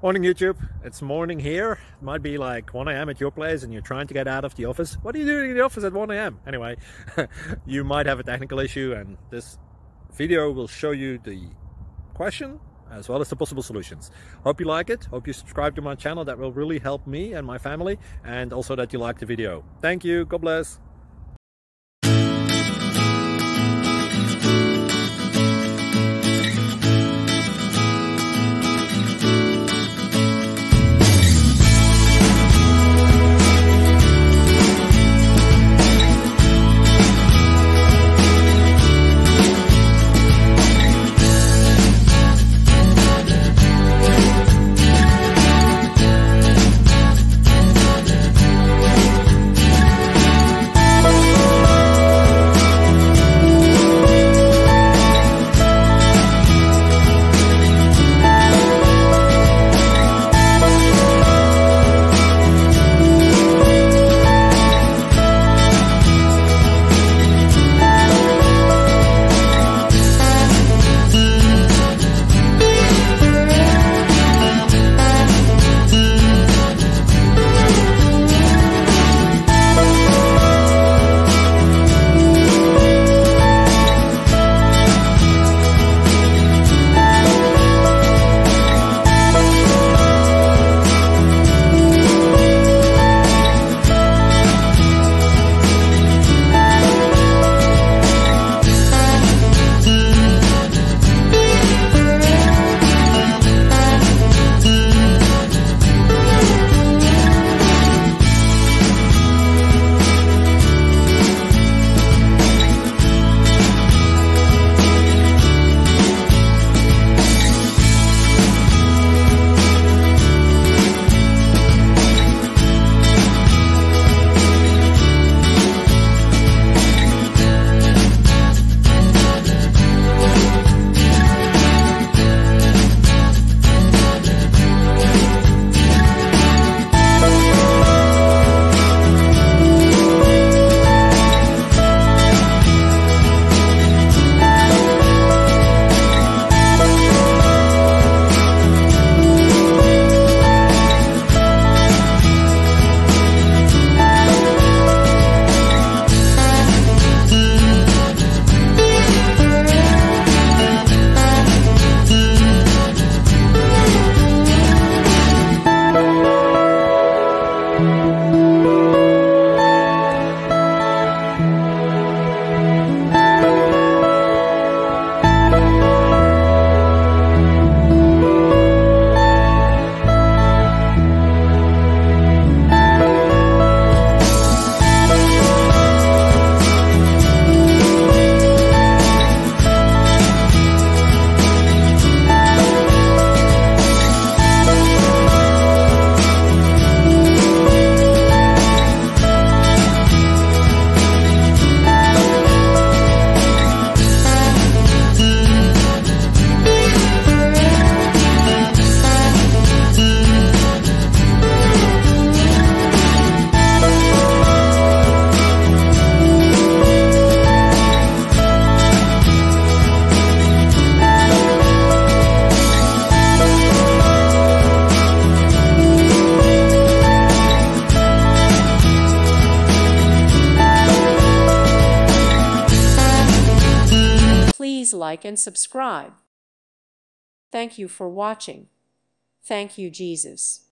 Morning YouTube, it's morning here. It might be like 1 a.m. at your place and you're trying to get out of the office. What are you doing in the office at 1 a.m? Anyway, you might have a technical issue and this video will show you the question as well as the possible solutions. Hope you like it, hope you subscribe to my channel. That will really help me and my family, and also that you like the video. Thank you, God bless. Please like and subscribe. Thank you for watching. Thank you, Jesus.